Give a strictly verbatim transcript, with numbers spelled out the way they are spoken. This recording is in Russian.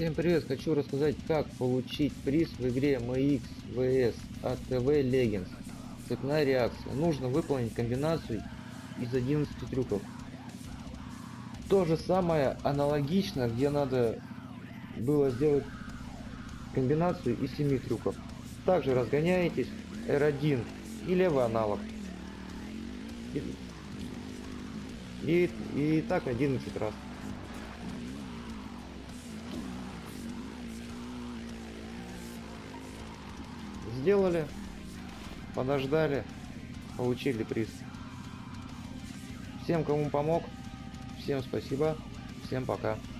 Всем привет! Хочу рассказать, как получить приз в игре эм икс ви эс эй ти ви Legends. Цепная реакция. Нужно выполнить комбинацию из одиннадцати трюков. То же самое аналогично, где надо было сделать комбинацию из семи трюков. Также разгоняетесь эр один и левый аналог. И, и, и так одиннадцать раз. Сделали, подождали, получили приз. Всем, кому помог, всем спасибо, всем пока.